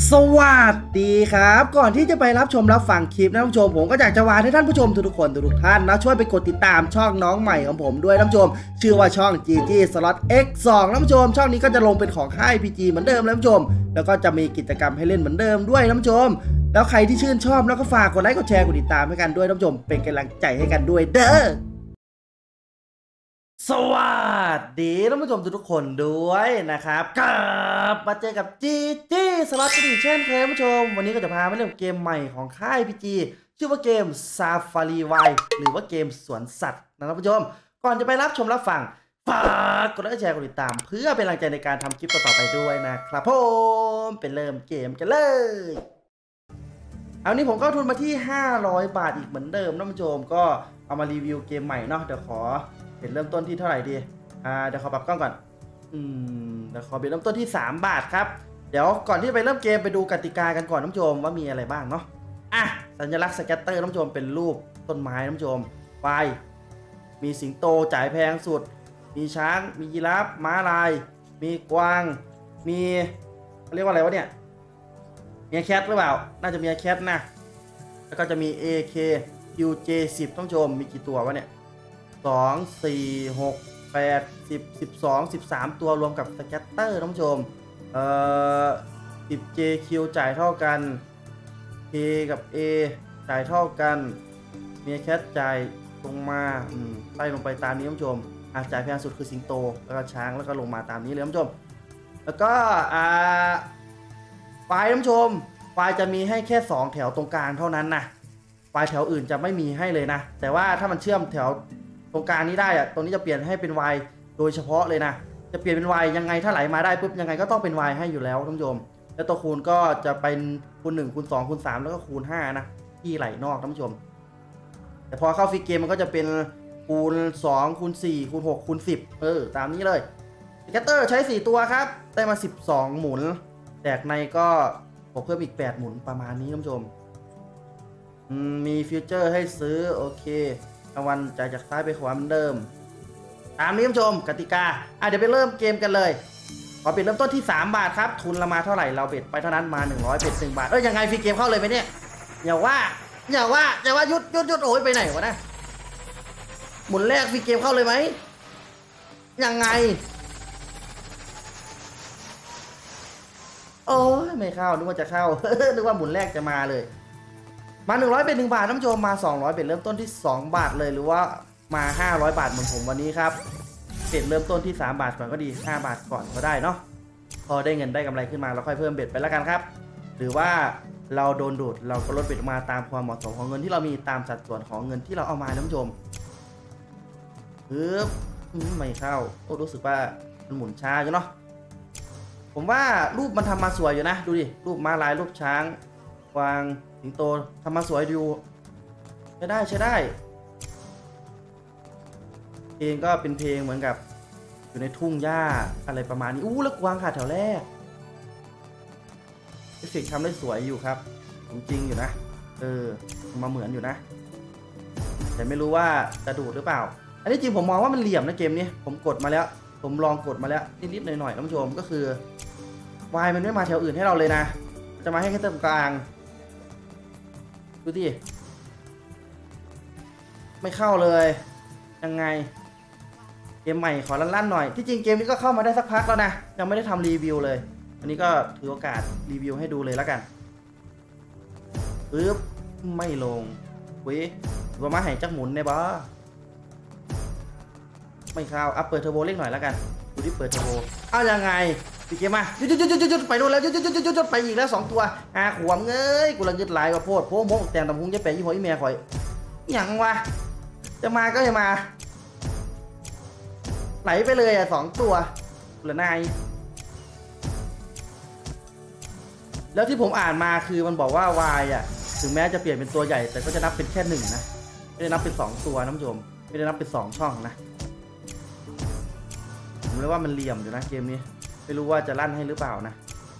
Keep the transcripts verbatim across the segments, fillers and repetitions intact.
สวัสดีครับก่อนที่จะไปรับชมรับฟังคลิปนะท่านผู้ชมผมก็อยากจะวานให้ท่านผู้ชมทุกๆคนทุกท่านนะช่วยไปกดติดตามช่องน้องใหม่ของผมด้วยท่านผู้ชมชื่อว่าช่อง จี จี Slot เอ็กซ์ สอง ท่านผู้ชมช่องนี้ก็จะลงเป็นของค่าย พี จี เหมือนเดิมท่านผู้ชมแล้วก็จะมีกิจกรรมให้เล่นเหมือนเดิมด้วยท่านผู้ชมแล้วใครที่ชื่นชอบแล้วก็ฝากกดไลค์กดแชร์กดติดตามให้กันด้วยท่านผู้ชมเป็นกำลังใจให้กันด้วยเด้อสวัสดีท่านผู้ชมทุกคนด้วยนะครับกลับมาเจอกับ จี จี Slot อีกเช่นเคยท่านผู้ชมวันนี้ก็จะพามาเล่นเกมใหม่ของค่าย พี จี ชื่อว่าเกม Safari Wild หรือว่าเกมสวนสัตว์นะท่านผู้ชมก่อนจะไปรับชมรับฟังฝากกดไลค์แชร์กดติดตามเพื่อเป็นกำลังใจในการทำคลิปต่อๆไปด้วยนะครับผมเป็นเริ่มเกมกันเลยเอานี้ผมก็ทุนมาที่ห้าร้อยบาทอีกเหมือนเดิมท่านผู้ชมก็เอามารีวิวเกมใหม่เนาะเดี๋ยวขอเป็นเริ่มต้นที่เท่าไหร่ดีอ่าเดี๋ยวขอปรับกล้องก่อนอืมเดี๋ยวขอเป็นเริ่มต้นที่สามบาทครับเดี๋ยวก่อนที่ไปเริ่มเกมไปดูกติกากันก่อนท่านผู้ชมว่ามีอะไรบ้างเนาะอ่ะสัญลักษณ์สแกตเตอร์ท่านผู้ชมเป็นรูปต้นไม้ท่านผู้ชมไฟมีสิงโตจ่ายแพงสุดมีช้างมียีราฟม้าลายมีกวางมีเรียกว่าอะไรวะเนี่ยมีแคทหรือเปล่าน่าจะมีแคทนะแล้วก็จะมี เอ เค คิว เจ สิบ ท่านผู้ชมมีกี่ตัววะเนี่ยสอง สี่ หก แปด สิบ สิบสอง สิบสามตัวรวมกับสแกตเตอร์ท่านผู้ชมเอ่อ สิบ เจ คิว จ่ายเท่ากัน K กับ A จ่ายเท่ากันมีแคทจ่ายลงมาไล่ลงไปตามนี้ท่านผู้ชมอาจ่ายแพงสุดคือสิงโตแล้วก็ช้างแล้วก็ลงมาตามนี้เลยท่านผู้ชมแล้วก็อ่าไฟท่านผู้ชมไฟจะมีให้แค่สองแถวตรงกลางเท่านั้นนะไฟแถวอื่นจะไม่มีให้เลยนะแต่ว่าถ้ามันเชื่อมแถวตรงกลางนี้ได้อะตรงนี้จะเปลี่ยนให้เป็น Y โดยเฉพาะเลยนะจะเปลี่ยนเป็น Y ยังไงถ้าไหลมาได้ปุ๊บยังไงก็ต้องเป็น Y ให้อยู่แล้วท่านผู้ชมแล้วตัวคูณก็จะเป็นคูณหนึ่งคูณสองคูณสามแล้วก็คูณห้านะที่ไหลนอกท่านผู้ชมแต่พอเข้าฟรีเกมมันก็จะเป็นคูณสองคูณสี่คูณหกคูณสิบเออตามนี้เลยสแกตเตอร์ใช้สี่ตัวครับได้มาสิบสองหมุนแตกในก็เพิ่มอีกแปดหมุนประมาณนี้ท่านผู้ชมมีฟิวเจอร์ให้ซื้อโอเครางวัลจ่ายจากซ้ายไปขวาเหมือนเดิมตามนี้ท่านผู้ชมกติกาอ่ะเดี๋ยวไปเริ่มเกมกันเลยขอเบ็ดเริ่มต้นที่สามบาทครับทุนเรามาเท่าไหร่เราเบ็ดไปเท่านั้นมาหนึ่งร้อยเบ็ดหนึ่งบาทเอ้ยยังไงฟรีเกมเข้าเลยไหมเนี่ยอย่าว่าอย่าว่าอย่าว่ายุดยุดยุดโอ้ยไปไหนวะนะหมุนแรกฟรีเกมเข้าเลยไหมยังไงโอ้ยไม่เข้านึกว่าจะเข้า นึกว่าหมุนแรกจะมาเลยมาหนึ่งร้อยเป็นหนึ่งบาทท่านผู้ชมมาสองร้อยเป็นเริ่มต้นที่สองบาทเลยหรือว่ามาห้าร้อยบาทเหมือนผมวันนี้ครับเบ็ดเริ่มต้นที่สามบาทก่อนก็ดีห้าบาทก่อนก็ได้เนาะพอได้เงินได้กำไรขึ้นมาเราค่อยเพิ่มเบ็ดไปแล้วกันครับหรือว่าเราโดนดูดเราก็ลดเบ็ดมาตามความเหมาะสมของเงินที่เรามีตามสัดส่วนของเงินที่เราเอามาท่านผู้ชมปึ๊บไม่เข้าโอ้รู้สึกว่ามันหมุนช้าอยู่เนาะผมว่ารูปมันทำมาสวยอยู่นะดูดิรูปม้าลายรูปช้างกวางสิงโตทำมาสวยดูใช้ได้ใช้ได้เพลงก็เป็นเพลงเหมือนกับอยู่ในทุ่งหญ้าอะไรประมาณนี้อู้แล้วกวางขาดแถวแรกเอฟเฟกต์ทำได้สวยอยู่ครับจริงอยู่นะเออมาเหมือนอยู่นะแต่ไม่รู้ว่าจะดูดหรือเปล่าอันนี้จริงผมมองว่ามันเหลี่ยมนะเกมนี้ผมกดมาแล้วผมลองกดมาแล้วนิดๆหน่อยๆท่านผู้ชมก็คือวายมันไม่มาแถวอื่นให้เราเลยนะจะมาให้แค่ตรงกลางดูดิไม่เข้าเลยยังไงเกมใหม่ขอลั่นๆหน่อยที่จริงเกมนี้ก็เข้ามาได้สักพักแล้วนะยังไม่ได้ทำรีวิวเลยวันนี้ก็ถือโอกาสรีวิวให้ดูเลยแล้วกันปึ๊บไม่ลงเว้ยว่ามาให้จักหมุนในบ้าไม่เข้าอัพเปิดเทอร์โบเล็กหน่อยแล้วกันดูที่เปิดเทอร์โบเอายังไงปีเกมมาจุดจุดจุดจุดจุดไปโน่นแล้วจุดจุดจุดจุดจุดไปอีกแล้วสองตัวอาขวมเงยกูลังยึดลายว่าโพดโพโมกแต่ตำพุงจะแปะยี่ห้ออีเมียคอยยังวะจะมาก็จะมาไหลไปเลยอ่ะสองตัวเหลือนายแล้วที่ผมอ่านมาคือมันบอกว่าวายอ่ะถึงแม้จะเปลี่ยนเป็นตัวใหญ่แต่ก็จะนับเป็นแค่หนึ่งนะไม่ได้นับเป็นสองตัวน้ำชมไม่ได้นับเป็นสองช่องนะผมเลยว่ามันเหลี่ยมอยู่นะเกมนี้ไม่รู้ว่าจะลั่นให้หรือเปล่านะ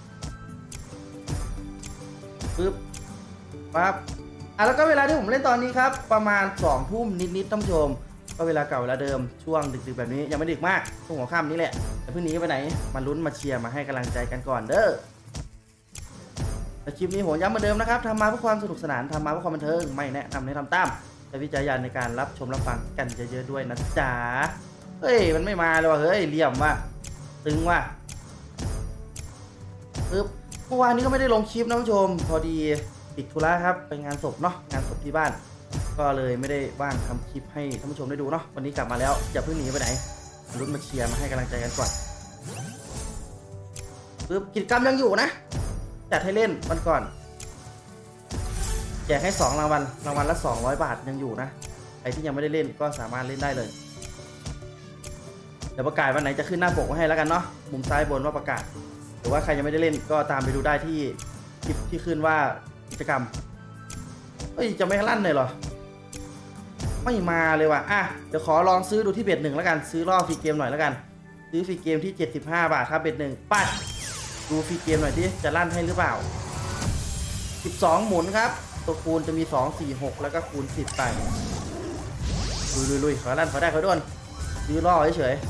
ปึ๊บปั๊บอ่ะแล้วก็เวลาที่ผมเล่นตอนนี้ครับประมาณสองทุ่มนิดๆท่านผู้ชมก็เวลาเก่าเวลาเดิมช่วงดึกๆแบบนี้ยังไม่ดึกมากช่วงหัวค่ำนี้แหละแต่เพิ่งนี้ไปไหนมาลุ้นมาเชียร์มาให้กำลังใจกันก่อนเด้อแต่คลิปนี้ผมย้ำเหมือนเดิมนะครับทำมาเพื่อความสนุกสนานทำมาเพื่อความบันเทิงไม่แนะนำให้ทำตามแต่วิจารณญาณในการรับชมรับฟังกันเยอะๆด้วยนะจ๊ะเฮ้ยมันไม่มาเลยว่ะเฮ้ยเหลี่ยมว่ะตึงว่ะปึ๊บเมื่อวานนี้ก็ไม่ได้ลงคลิปนะผู้ชมพอดีติดธุระครับไปงานศพเนาะงานศพที่บ้านก็เลยไม่ได้ว่างทำคลิปให้ท่านผู้ชมได้ดูเนาะวันนี้กลับมาแล้วอย่าเพิ่งหนีไปไหนรุ่นมาเชียร์มาให้กำลังใจกันก่อนปึ๊บกิจกรรมยังอยู่นะจัดให้เล่นวันก่อนแจกให้สองรางวัลรางวัลละสองร้อยบาทยังอยู่นะใครที่ยังไม่ได้เล่นก็สามารถเล่นได้เลยเดี๋ยวประกาศวันไหนจะขึ้นหน้าปกไว้ให้แล้วกันเนาะมุมซ้ายบนว่าประกาศหรือว่าใครยังไม่ได้เล่นก็ตามไปดูได้ที่คลิปที่ขึ้นว่ากิจกรรมเฮ้ยจะไม่ลั่นเลยเหรอไม่มาเลยว่ะอ่ะเดี๋ยวขอลองซื้อดูที่เบ็ดหนึ่งแล้วกันซื้อรอบฟรีเกมหน่อยแล้วกันซื้อฟรีเกมที่เจ็ดสิบห้าบาทครับเบ็ดหนึ่งปัดดูฟรีเกมหน่อยที่จะลั่นให้หรือเปล่าสิบสองหมุนครับตัวคูณจะมีสอง สี่ หกแล้วก็คูณสิบไปลุยๆๆขอลั่นขอได้ขอโดนซื้อล่อเฉย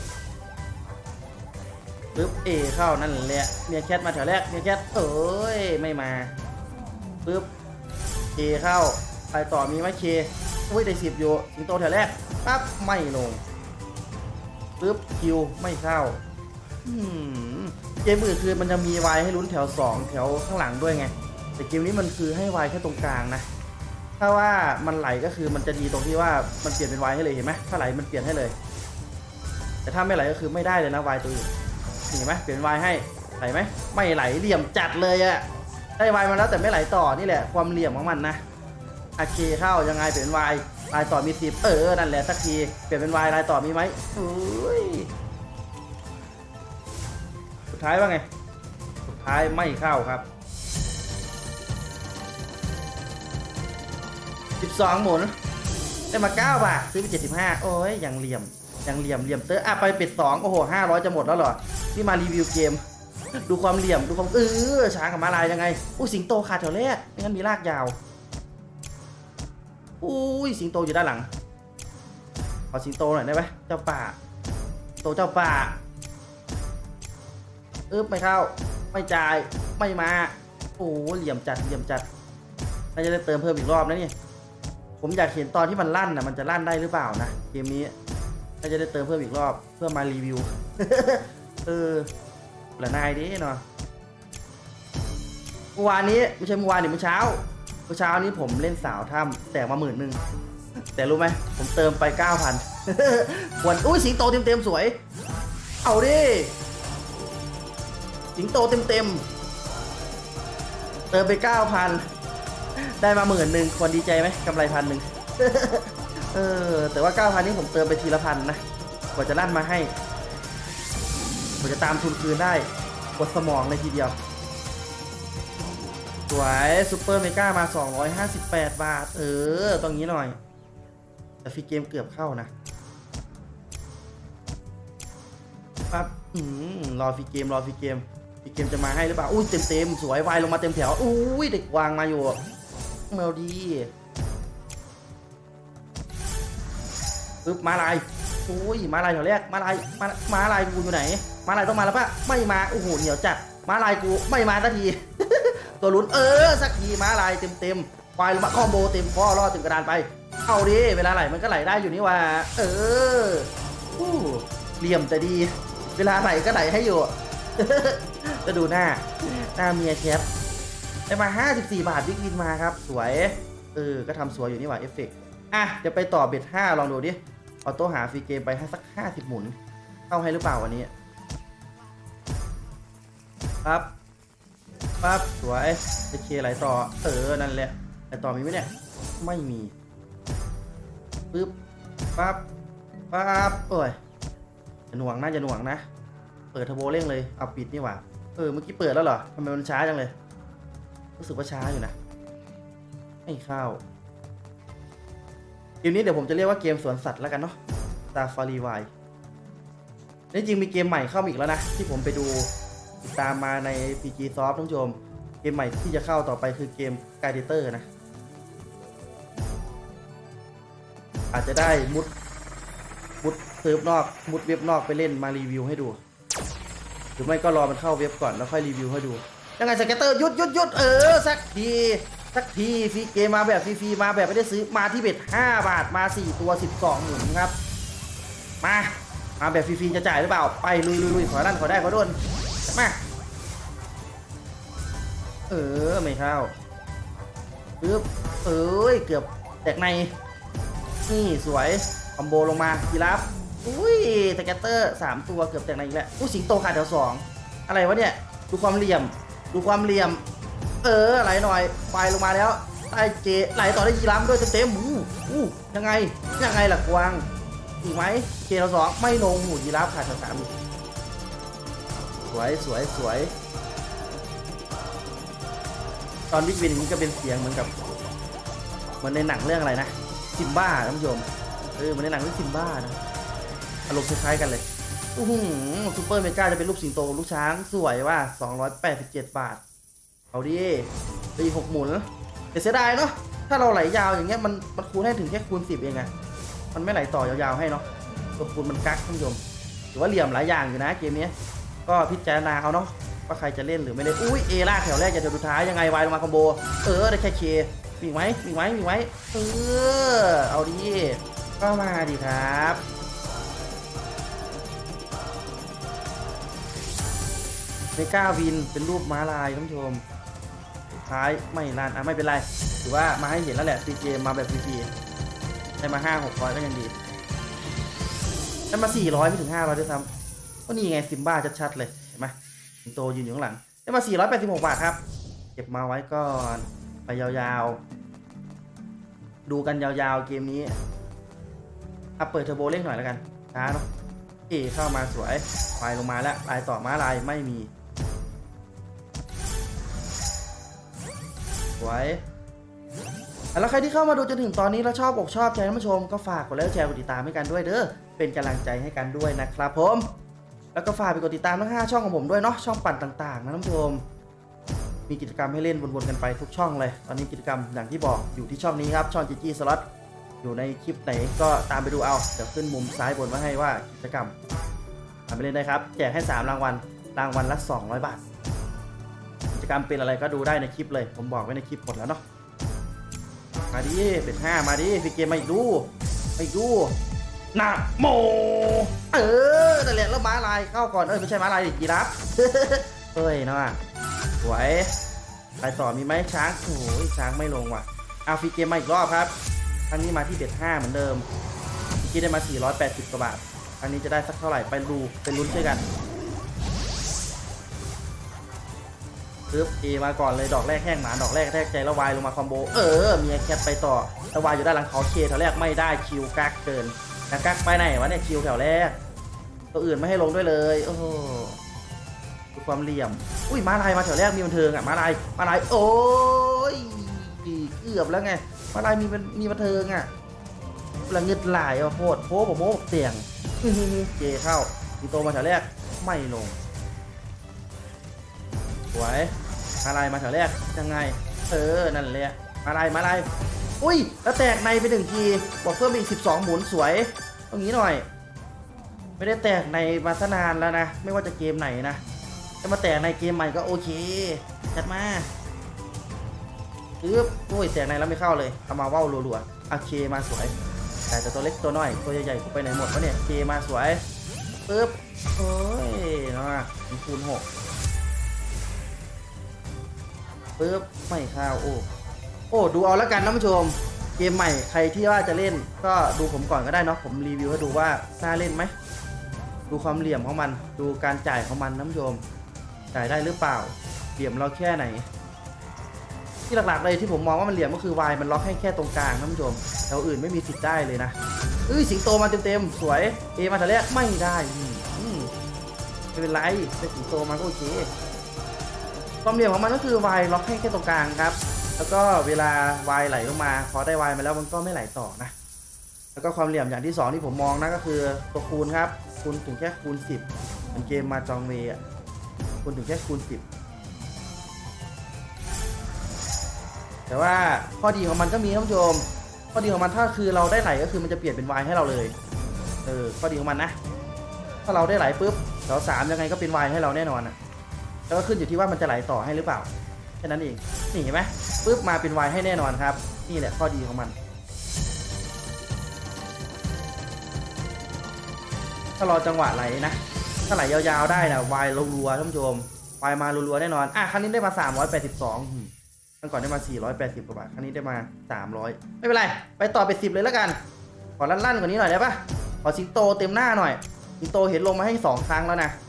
ๆปึ๊บเอเข้านั่นแหละเมียแคทมาแถวแรกเมียแคทเอ้ยไม่มาปึ๊บเคเข้าไปต่อมีไหมเคอุ้ยได้สิบอยู่สิงโตแถวแรกปั๊บไม่ลงปึ๊บคิวไม่เข้าเกมอื่นคือมันจะมีวายให้ลุ้นแถวสองแถวข้างหลังด้วยไงแต่เกมนี้มันคือให้วายแค่ตรงกลางนะถ้าว่ามันไหลก็คือมันจะดีตรงที่ว่ามันเปลี่ยนเป็นวายให้เลยเห็นไหมถ้าไหลมันเปลี่ยนให้เลยแต่ถ้าไม่ไหลก็คือไม่ได้เลยนะวายตัวอื่นเห็นไหมเปลี่ยนวายให้ไหลไหมไม่ไหลเหลี่ยมจัดเลยอะได้วายมาแล้วแต่ไม่ไหลต่อนี่แหละความเหลี่ยมของมันนะโอเคเข้ายังไงเปลี่ยนวายลายต่อมีสิบเออนั่นแหละสักทีเปลี่ยนเป็นวายลายต่อมีไหมอุ้ยสุดท้ายว่าไงสุดท้ายไม่เข้าครับสิบสองหมุนได้มาเก้าบาทซื้อไปเจ็ดสิบห้าโอ้ยยังเหลี่ยมยังเหลี่ยมเหลี่ยมเตอร์อ่ะไปเป็ดสองโอ้โหห้าร้อยจะหมดแล้วเหรอที่มารีวิวเกมดูความเหลี่ยมดูความเออช้างกับมาลายยังไงอู้สิงโตขาดแถวแรกไม่งั้นมีลากยาวอุ้ยสิงโตอยู่ด้านหลังขอสิงโตหน่อยได้ไหมเจ้าป่าโตเจ้าป่าเออไม่เข้าไม่จ่ายไม่มาโอ้เหลี่ยมจัดเหลี่ยมจัดน่าจะได้เติมเพิ่มอีกรอบนะนี่ผมอยากเห็นตอนที่มันลั่นนะมันจะลั่นได้หรือเปล่านะเกมนี้น่าจะได้เติมเพิ่มอีกรอบเพื่อมารีวิว เออละนายดิเนาะเมื่อวานนี้ไม่ใช่เมื่อวานนี่เมื่อเช้าเมื่อเช้านี้ผมเล่นสาวถ้ำแตกมาหมื่นหนึ่งแต่รู้ไหมผมเติมไปเก้าพันควรอุ้ยสิงโตเต็มเต็มสวยเอาดิสิงโตเต็มเต็มเติมไปเก้าพันได้มาหมื่นหนึ่งควรดีใจไหมกำไรพันหนึ่งเออแต่ว่าเก้าพันนี้ผมเติมไปทีละพันนะกว่าจะลั่นมาให้กว่าจะตามทุนคืนได้กดสมองเลยทีเดียวสวยซูเปอร์เมกามาสองร้อยห้าสิบแปดบาทเออตรงนี้หน่อยแต่ฟรีเกมเกือบเข้านะปั๊บอืมรอฟรีเกมรอฟรีเกมฟรีเกมจะมาให้หรือเปล่าอุ้ยเต็มเต็มสวยวายลงมาเต็มแถวอุ้ยเด็กวางมาอยู่เมลดีปึ๊บมาลายอุ้ยมาลายแถวแรกมาลายมามาลายกูอยู่ไหนมาลายต้องมาแล้วปะไม่มาโอ้โหเหนียวจัดมาลายกูไม่มาสักที ตัวลุ้นเออสักทีมาลายเต็มเต็มควายลงมาคอมโบเต็มข้อรอดถึงกระดานไปเอาดิเวลาไหลมันก็ไหลได้อยู่นี่ว่าเอออู้เหลี่ยมแต่ดีเวลาไหลก็ไหลให้อยู่ จะดูหน้าหน้าเมียแคปได้มาห้าสิบสี่บาทวิกวินมาครับสวยเออก็ทำสวยอยู่นี่ว่าเอฟเฟกต์อ่ะเดี๋ยวไปต่อเบ็ดห้าลองดูดิออโต้หาฟรีเกมไปให้สักห้าสิบหมุนเข้าให้หรือเปล่าวันนี้ปั๊บปั๊บสวยจะเคไหลต่อเออนั่นแหละไหลต่อมีไหมเนี่ยไม่มีปึ๊บปั๊บปั๊บโอ้ยจะหน่วงนะจะหน่วงนะเปิดเทอร์โบเร่งเลยเอาปิดนี่หว่าเออเมื่อกี้เปิดแล้วเหรอทำไมมันช้าจังเลยรู้สึกว่าช้าอยู่นะไม่เข้าเกมนี้เดี๋ยวผมจะเรียกว่าเกมสวนสัตว์แล้วกันเนาะตาฟารีไวนี่จริงมีเกมใหม่เข้ามาอีกแล้วนะที่ผมไปดูติดตามมาใน พี จี Soft ท่านผู้ชมเกมใหม่ที่จะเข้าต่อไปคือเกม Gladiator นะอาจจะได้มุดมุดเซิร์ฟนอกมุดเว็บนอกไปเล่นมารีวิวให้ดูหรือไม่ก็รอมันเข้าเว็บก่อนแล้วค่อยรีวิวให้ดูยังไงสเก็ตเตอร์หยุดหยุดหยุดเออสักทีสักทีฟรีเกมมาแบบฟรีๆมาแบบไม่ได้ซื้อมาที่เบ็ดห้าบาทมาสี่ตัวสิบสองหมุนครับมามาแบบฟรีๆจะจ่ายหรือเปล่าไปลุยลุยลุยขอลั่นขอได้ขอโดนมาเออไม่เข้าปึ๊บเอ้ยเกือบแตกในนี่สวยคอมโบลงมากีราฟอุ้ยสเก็ตเตอร์สามตัวเกือบแตกในอีกแล้วอู้สิงโตขาดแถวสองอะไรวะเนี่ยดูความเหลี่ยมดูความเหลี่ยมเออไหลหน่อยไฟลงมาแล้วใต้เจไหลต่อได้ยีราฟด้วยเต็มๆอู้อู้ยังไงยังไงล่ะกวางอีกไหมเจเราสองไม่ลงหูยีราฟขาดแถวสามสวยสวยสวยตอนวิกวินนี้ก็เป็นเสียงเหมือนกับเหมือนในหนังเรื่องอะไรนะซิมบ้าท่านผู้ชมเออเหมือนในหนังเรื่องซิมบ้านะอารมณ์คล้ายๆกันเลยอู้หูซูเปอร์เมกาจะเป็นรูปสิงโตลูกช้างสวยว่าสองร้อยแปดสิบเจ็ดบาทเอาดิตีหกหมุนแต่เสียดายเนาะถ้าเราไหลยาวอย่างเงี้ยมันมันคูณให้ถึงแค่คูณสิบเองไงมันไม่ไหลต่อยาวๆให้เนาะตัวคูณมันกักท่านผู้ชมถือว่าเหลี่ยมหลายอย่างอยู่นะเกมนี้ก็พิจารณาเอาเนาะว่าใครจะเล่นหรือไม่เล่นอุ้ยเอล่าแถวแรกจะแถวสุดท้ายยังไงวายลงมาคอมโบเออได้แค่เคมีไหมมีไหมมีไหมเออเอาดิก็มาดิครับเมกาวินเป็นรูปม้าลายท่านผู้ชมท้ายไม่นานอ่ะไม่เป็นไรถือว่ามาให้เห็นแล้วแหละซีเจมาแบบฟรีๆได้มาห้าหกร้อยก็ยังดีได้มาสี่ร้อยไม่ถึงห้าร้อยด้วยซ้ำก็นี่ไงซิมบ้าชัดๆเลยเห็นไหมสิงโตยืนอยู่ข้างหลังได้มาสี่ร้อยแปดสิบหกบาทครับเก็บมาไว้ก่อนไปยาวๆดูกันยาวๆเกมนี้อ่ะเปิดเทอร์โบเร่งหน่อยแล้วกันช้าเนาะเอเข้ามาสวยไฟลงมาแล้วลายต่อม้าลายไม่มีสวยแล้วใครที่เข้ามาดูจนถึงตอนนี้แล้วชอบอกชอบใจท่านผู้ชมก็ฝากกดไลค์กดแชร์กดติดตามให้กันด้วยเด้อเป็นกำลังใจให้กันด้วยนะครับผมแล้วก็ฝากไปกดติดตามทั้งห้าช่องของผมด้วยเนาะช่องปั่นต่างๆนะท่านผู้ชมมีกิจกรรมให้เล่นวนๆกันไปทุกช่องเลยตอนนี้กิจกรรมอย่างที่บอกอยู่ที่ช่องนี้ครับช่อง จี จี Slot อยู่ในคลิปไหนก็ตามไปดูเอาเดี๋ยวขึ้นมุมซ้ายบนมาให้ว่ากิจกรรมทำไปเล่นได้ครับแจกให้สามรางวัลรางวัลละสองร้อยบาทกิจกรรมเป็นอะไรก็ดูได้ในคลิปเลยผมบอกไว้ในคลิปหมดแล้วเนาะมาดิเป็นห้ามาดิฟิกเกมมาอีกดูมาอีกดูนะโมเออแต่แหละแล้วม้าลายเข้าก่อนเอ้ยไม่ใช่ม้าลายดิยีราฟเฮ้ยเนาะสวยไปต่อมีไหมช้างโอ้ยช้างไม่ลงว่ะเอาฟิกเกมมาอีกรอบครับครั้งนี้มาที่เบ็ดห้าเหมือนเดิมที่ได้มาสี่ร้อยแปดสิบกว่าบาทอันนี้จะได้สักเท่าไหร่ไปดูเป็นลุ้นช่วยกันปึ๊บเอมาก่อนเลยดอกแรกแห้งหมาดอกแรกแทกใจแล้ววายลงมาคอมโบเออมีแคทไปต่อแล้ววายอยู่ด้านหลังเขาเคแถวแรกไม่ได้คิวกักเกินนะกักไปไหนวะเนี่ยคิวแถวแรกตัวอื่นไม่ให้ลงด้วยเลยโอ้โหดูความเหลี่ยมอุ้ยม้าลายมาแถวแรกมีบันเทิงอ่ะม้าลายม้าลายโอ้ยเกือบแล้วไงม้าลายมีมีบันเทิงอ่ะละเงิดหลายอ่ะโคตรโผล่ผมโม่เตียงเจเข้ามีโตมาแถวแรกไม่ลงสวยมาลายมาแถวแรกยังไงเออนั่นแหละมาลายมาลายอุ้ยแล้วแตกในไปหนึ่งทีบอกเพิ่มอีกสิบสองหมุนสวยตรงนี้หน่อยไม่ได้แตกในมาซะนานแล้วนะไม่ว่าจะเกมไหนนะจะมาแตกในเกมใหม่ก็โอเคจัดมาปึ๊บโอ้ยแตกในแล้วไม่เข้าเลยเอามาว่าวรัวๆโอเคมาสวยแต่ตัวเล็กตัวน้อยตัวใหญ่ๆกูไปไหนหมดวะเนี่ยเคมาสวยปึ๊บโอ้ยเนาะคูณหกปึ๊บไม่เข้าโอ้โอ้ดูเอาแล้วกันท่านผู้ชมเกมใหม่ใครที่ว่าจะเล่นก็ดูผมก่อนก็ได้เนาะผมรีวิวให้ดูว่าน่าเล่นไหมดูความเหลี่ยมของมันดูการจ่ายของมันท่านผู้ชมจ่ายได้หรือเปล่าเหลี่ยมเราแค่ไหนที่หลักๆเลยที่ผมมองว่ามันเหลี่ยมก็คือวายมันล็อกให้แค่ตรงกลางท่านผู้ชมแถวอื่นไม่มีสิทธิ์ได้เลยนะเอ้ยสิงโตมาเต็มๆสวยเอมาแต่แรกไม่ได้ไม่เป็นไรได้สิงโตมาก็โอเคความเหลี่ยมของมันก็คือวายล็อกให้แค่ตรงกลางครับแล้วก็เวลาวายไหลลงมาพอได้วายมาแล้วมันก็ไม่ไหลต่อนะแล้วก็ความเหลี่ยมอย่างที่สองที่ผมมองนะก็คือตัวคูณครับคูณถึงแค่คูณสิบเป็นเกมมาจองเวย์คูณถึงแค่คูณสิบแต่ว่าข้อดีของมันก็มีท่านผู้ชมข้อดีของมันถ้าคือเราได้ไหลก็คือมันจะเปลี่ยนเป็นวายให้เราเลยเออข้อดีของมันนะถ้าเราได้ไหลปุ๊บแถวสามยังไงก็เป็นวายให้เราแน่นอนอ่ะแล้วก็ขึ้นอยู่ที่ว่ามันจะไหลต่อให้หรือเปล่าแค่นั้นเองนี่เห็นไหมปึ๊บมาเป็นวายให้แน่นอนครับนี่แหละข้อดีของมันถ้ารอจังหวะไหลนะถ้าไหลยาวๆได้นะวายรัวๆท่านผู้ชมวายมารัวๆแน่นอนอ่ะครั้งนี้ได้มาสามร้อยแปดสิบสองครั้งก่อนได้มาสี่ร้อยแปดสิบกว่าบาทครั้งนี้ได้มาสามร้อยไม่เป็นไรไปต่อไปสิบเลยแล้วกันขอลั่นๆกว่านี้หน่อยได้ปะขอสิงโตเต็มหน้าหน่อยสิงโตเห็นลงมาให้สองครั้งแล้วนะ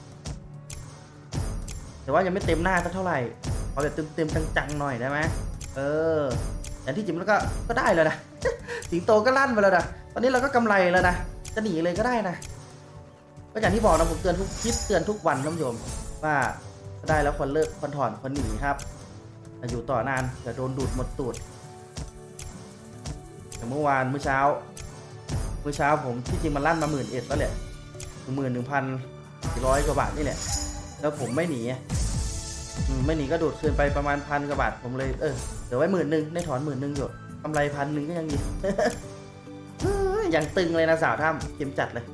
แต่ว่ายังไม่เต็มหน้าสักเท่าไหร่ขอแบบเต็มๆจังๆหน่อยได้ไหมเอออย่างที่จริงมันก็ก็ได้แล้วนะ สิงโตก็ลั่นไปแล้วนะตอนนี้เราก็กำไรแล้วนะจะหนีเลยก็ได้นะก็อย่างที่บอกนะผมเตือนทุกคลิปเตือนทุกวันท่านผู้ชมว่าได้แล้วคนเลิกคนถอนคนหนีครับอยู่ต่อนานจะโดนดูดหมดตูดอย่างเมื่อวานเมื่อเช้าเมื่อเช้าผมที่จริงมันลั่นมาหมื่นเอ็ดแล้วแหละหมื่นหนึ่งพันสี่ร้อยกว่าบาทนี่แหละแล้วผมไม่หนีไม่หนีก็ดูดคืนไปประมาณพันกว่าบาทผมเลยเออเดี๋ยวไว้หมื่นหนึ่งได้ถอนหมื่นหนึ่งอยู่กำไรพันหนึ่งก็ยังดี ยังตึงเลยนะสาวถ้ำเข้มจัดเลย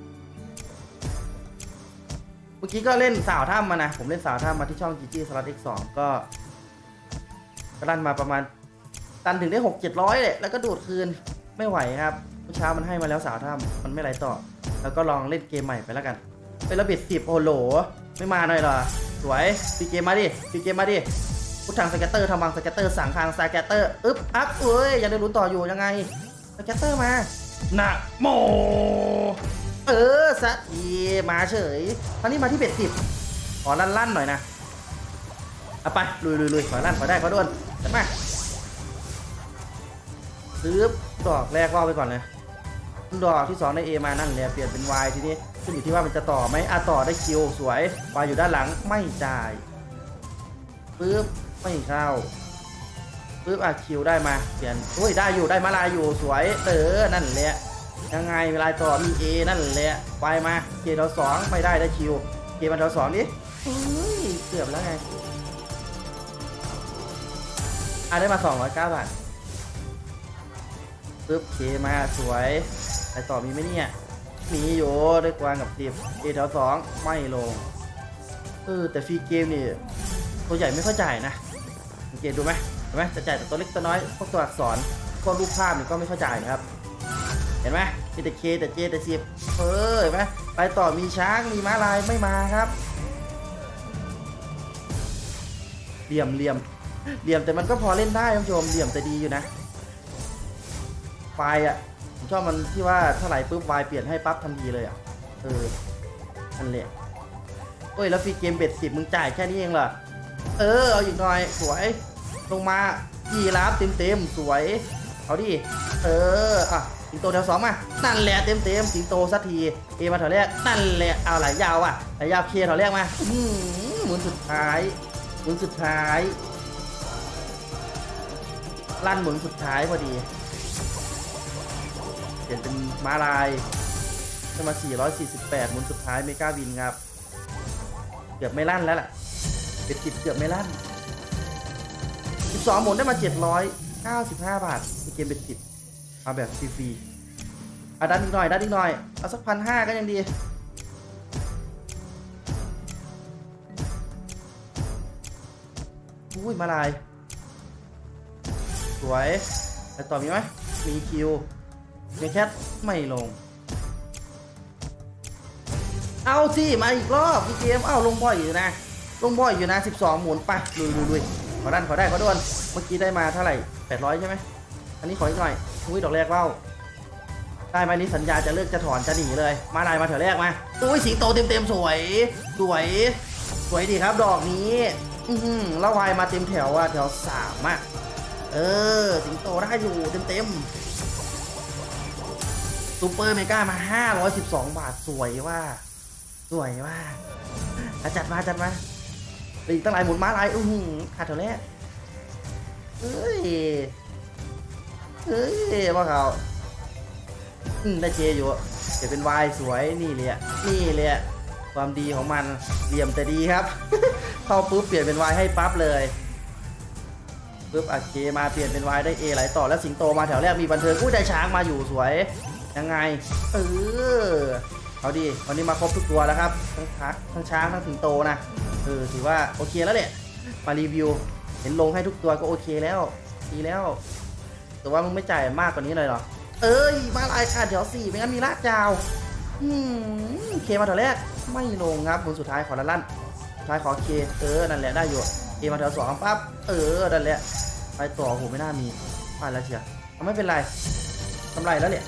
เมื่อกี้ก็เล่นสาวถ้ำมานะผมเล่นสาวถ้ำมาที่ช่อง จี จี สล็อต เอ็กซ์ สอง ก็ก็ลั่นมาประมาณตันถึงได้หกเจ็ดร้อยเลยแล้วก็ดูดคืนไม่ไหวครับเมื่อเช้ามันให้มาแล้วสาวถ้ำมันไม่ไหลต่อแล้วก็ลองเล่นเกมใหม่ไปแล้วกันเป็นระเบิดสิบโอโหลไม่มาหน่อยเหรอสวยปีเกมมาดิปีเกมมาดิพุทธังสแกตเตอร์ทำวังสแกตเตอร์สั่งทางสแกตเตอร์อึ๊บอัพเอ้ยยังได้ลุ้นต่ออยู่ยังไงสแกตเตอร์มานะโมเออสักทีมาเฉยคราวนี้มาที่เบ็ดสิบขอลั่นๆหน่อยนะเอาไปลุยลุยลุยขอลั่นขอได้ขอโดนจัดมาซื้อดอกแรกว่าไปก่อนเลยดอกที่สองได้ A มานั่นเลยเปลี่ยนเป็น Y ทีนี้ขึ้นอยู่ที่ว่ามันจะต่อไหมอ่ะต่อได้คิวสวย Y อยู่ด้านหลังไม่จ่ายปึ๊บไม่เข้าปึ๊บอ่ะคิวได้มาเปลี่ยนโอ้ยได้อยู่ได้มาลายอยู่สวยเออนั่นแหละยังไงเวลาต่อมี A นั่นแหละ Y มาเกมเราสองไม่ได้ได้คิวเกมมันเราสองนี่เฮ้ยเกือบแล้วไงอ่ะได้มาสองร้อยเก้าบาทปึ๊บเคมาสวยไอต่อมีไหมเนี่ยมีอยู่ด้วยกวางกับทีมเอแถวสองไม่ลงเออแต่ฟรีเกมนี่ตัวใหญ่ไม่ค่อยจ่ายนะสังเกตดูไหมเห็นไหมจะจ่ายแต่ตัวเล็กตัวน้อยพวกตัวอักษรพวกรูปภาพนี่ก็ไม่ค่อยจ่ายครับเห็นไหมมีแต่เคแต่เจแต่ซีบเออเห็นไหมไปต่อมีช้างมีม้าลายไม่มาครับเหลี่ยมเหลี่ยมเหลี่ยมแต่มันก็พอเล่นได้ท่านผู้ชมเหลี่ยมแต่ดีอยู่นะไฟอ่ะผมชอบมันที่ว่าเท่าไหร่ปุ๊บไฟเปลี่ยนให้ปั๊บทันทีเลยอ่ะเออนั่นแหละโอ้ยแล้วฟรีเกมเบ็ดสิบมึงจ่ายแค่นี้เองเหรอเออเอาอีกหน่อยสวยลงมายีราฟเต็มเต็มสวยเอาดิเอออ่ะสิงโตแถวสองมานั่นแหละเต็มเต็มสิงโตสักทีเอมาแถวแรกนั่นแหละเอาไหลยาวอ่ะไหลยาวเคแถวแรกมาอืมหมุนสุดท้ายหมุนสุดท้ายลั่นหมุนสุดท้ายพอดีเปลี่ยนเป็นม้าลายขึ้นมาสี่ร้อยสี่สิบแปดหมุนสุดท้ายเมกาวินครับเกือบไม่ลั่นแล้วล่ะเบ็ดสิบเกือบไม่ลั่นสิบสองหมุนได้มาเจ็ดร้อยเก้าสิบห้าบาทในเกมเบ็ดสิบมาแบบฟรีๆอ่ะดันอีกหน่อยดันอีกหน่อยเอาสักพันห้าก็ยังดีอุ้ยม้าลายสวยแต่ต่อมีไหมมีคิวเมแคทไม่ลงเอาสิมาอีกรอบพี่เกมเอ้าลงบ่อยอยู่นะลงบ่อยอยู่นะสิบสองหมุนไปลุยลุยลุยขอดันขอได้ขอโดนเมื่อกี้ได้มาเท่าไหร่แปดร้อยใช่ไหมอันนี้ขออีกหน่อยอุ้ยดอกแรกเว้าได้ไหมนี้สัญญาจะเลิกจะถอนจะหนีเลยมาลายมาแถวแรกมาอุ้ยสิงโตเต็มเต็มสวยสวยสวยดีครับดอกนี้อือหือแล้ววายมาเต็มแถวอ่ะแถวสามอ่ะเออสิงโตได้อยู่เต็มเต็มซูเปอร์เมกามาห้าร้อยสิบสองบาทสวยว่าสวยว่าจัดมาจัดมาอีกตั้งหลายหมุนม้าลายอื้อหือขาดแถวแรกเฮ้ยเฮ้ยว่าเขาอืมได้เจอยู่เดี๋ยวเป็นวายสวยนี่เลยนี่เลยความดีของมันเหลี่ยมแต่ดีครับ เข้าปุ๊บเปลี่ยนเป็นวายให้ปั๊บเลยปุ๊บโอเคมาเปลี่ยนเป็นวายได้ A ไหลต่อแล้วสิงโตมาแถวแรกมีบันเทิงกู้ใจช้างมาอยู่สวยยังไงเออเอาดิวันนี้มาครบทุกตัวแล้วครับทั้งทักทั้งช้างทั้งสิงโตนะเออถือว่าโอเคแล้วแหละมารีวิวเห็นลงให้ทุกตัวก็โอเคแล้วดีแล้วแต่ว่ามึงไม่จ่ายมากกว่านี้เลยเหรอเอ้ยมาลายขาดแถวสี่ไม่งั้นมีลาดยาวอืมเคมาแถวแรกไม่ลงครับผลสุดท้ายขอละลั่นสุดท้ายขอเคเออนั่นแหละได้อยู่เคมาแถวสองปั๊บเออนั่นแหละไปต่อโหไม่น่ามีไปแล้วเชียร์ไม่เป็นไรกำไรแล้วแหละ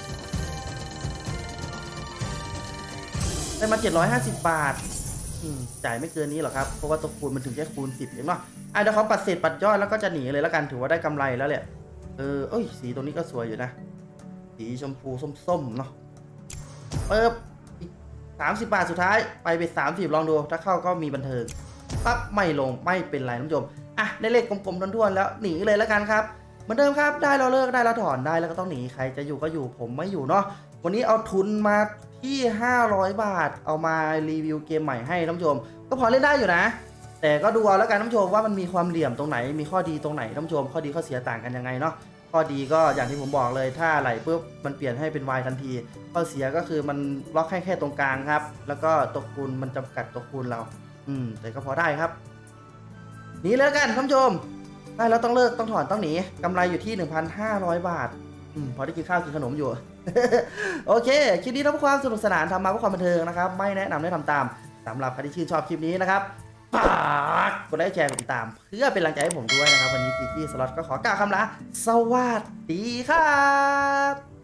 ได้มาเจ็ดร้อยห้าสิบบาทจ่ายไม่เกินนี้หรอกครับเพราะว่าตัวคูณมันถึงแค่คูณสิบเองเนาะอ่ะเดี๋ยวเขาปัดเศษปัดยอดแล้วก็จะหนีเลยแล้วกันถือว่าได้กำไรแล้วแหละเออเอ้ยสีตัวนี้ก็สวยอยู่นะสีชมพูส้มๆเนาะเปิบอีกสามสิบบาทสุดท้ายไปไปสามสิบลองดูถ้าเข้าก็มีบันเทิงปั๊บไม่ลงไม่เป็นไรท่านผู้ชมอ่ะได้เลขกลมๆท้วนๆแล้วหนีเลยแล้วกันครับเหมือนเดิมครับได้เราเลิกได้เราถอนได้แล้วก็ต้องหนีใครจะอยู่ก็อยู่ผมไม่อยู่เนาะวันนี้เอาทุนมาที่ห้าร้อยบาทเอามารีวิวเกมใหม่ให้ท่านผู้ชมก็พอเล่นได้อยู่นะแต่ก็ดูเอาแล้วกันท่านผู้ชมว่ามันมีความเหลี่ยมตรงไหนมีข้อดีตรงไหนท่านผู้ชมข้อดีข้อเสียต่างกันยังไงเนาะข้อดีก็อย่างที่ผมบอกเลยถ้าไหลปุ๊บมันเปลี่ยนให้เป็น Y ทันทีข้อเสียก็คือมันล็อกให้แค่ตรงกลางครับแล้วก็ตัวคูณมันจำกัดตัวคูณเราอืมแต่ก็พอได้ครับหนีแล้วกันท่านผู้ชมได้แล้วต้องเลิกต้องถอนต้องหนีกำไรอยู่ที่ หนึ่งพันห้าร้อย บาทอืมพอได้กินข้าวกินขนมอยู่ โอเคคลิปนี้ทำเพื่อความสนุกสนานทำมาเพื่อความบันเทิงนะครับไม่แนะนำให้ทำตามสำหรับใครที่ชื่นชอบคลิปนี้นะครับฝากกดไลค์แชร์กดติดตามเพื่อเป็นกำลังใจให้ผมด้วยนะครับวันนี้จีจี้สล็อตก็ขอกล่าวคำลาสวัสดีครับ